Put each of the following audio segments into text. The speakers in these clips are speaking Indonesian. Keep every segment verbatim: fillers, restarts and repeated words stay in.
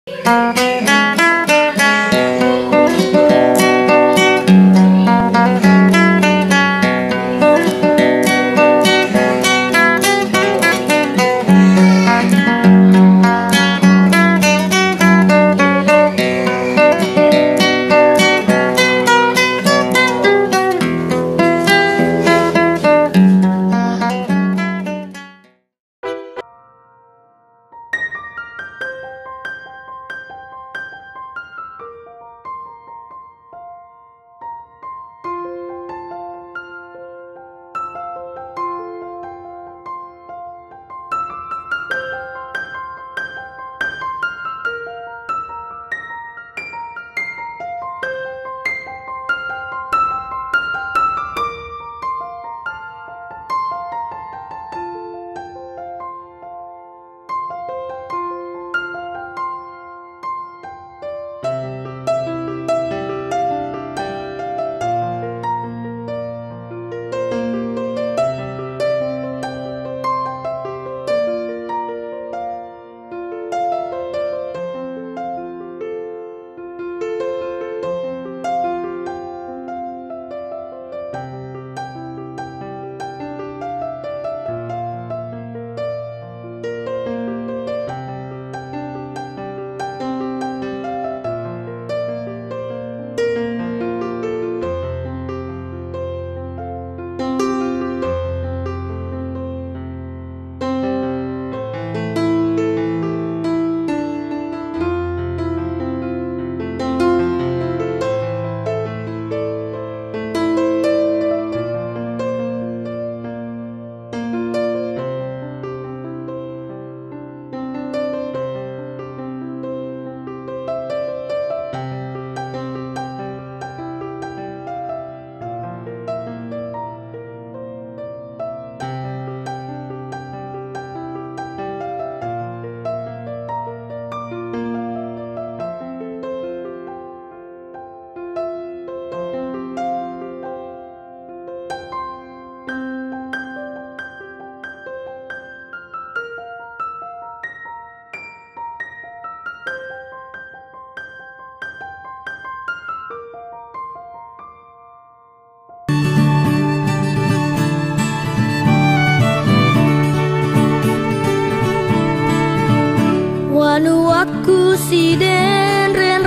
Wanu aku siden ren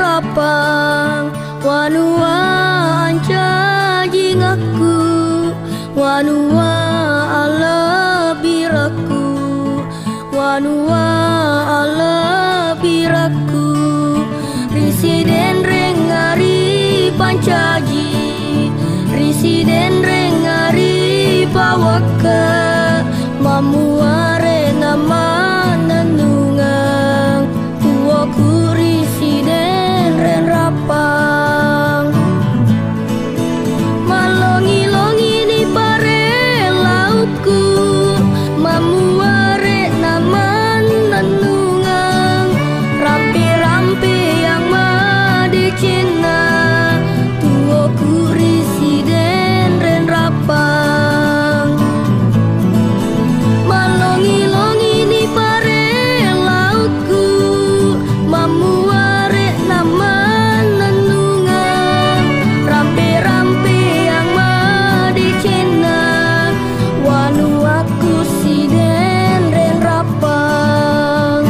rapang, wanu anca jing aku, wanu ala biraku, wanu ala biraku, residen rengari pancaji, residen rengari pawaka, mamuare nama ku residen ren rapang, malongi-longi ni pare lautku, mamuare naman nanungang, rampe-rampe yang made Cina, tuo ku residen ren rapang, malongi-longi ni pare lautku, mamuare nama nanungan, rampe-rampe yang made Cina, wanu aku siden ren rapang.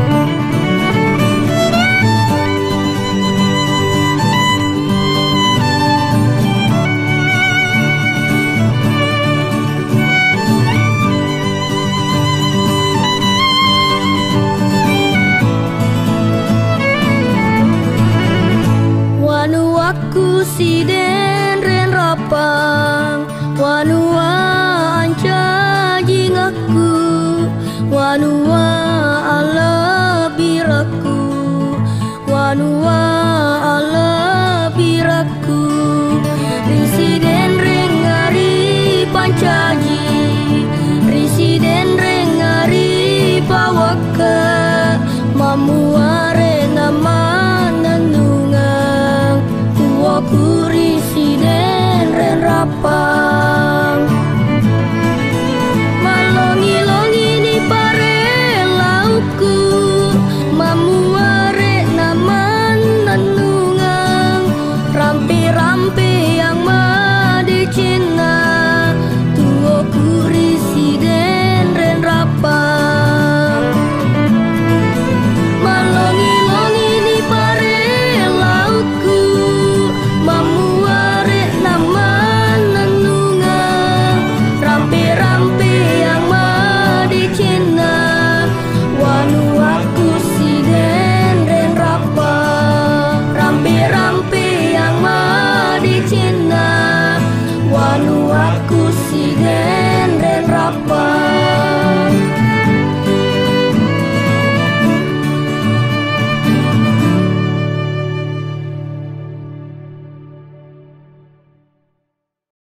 Wanu aku siden ren rapang, wanu anca jing aku, wanu ala biraku, wanu ala biraku, residen rengari pancaji, residen rengari pawaka,